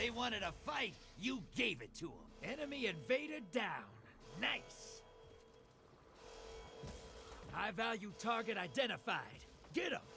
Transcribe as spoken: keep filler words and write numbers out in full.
They wanted a fight, you gave it to them. Enemy invader down. Nice. High value target identified. Get him.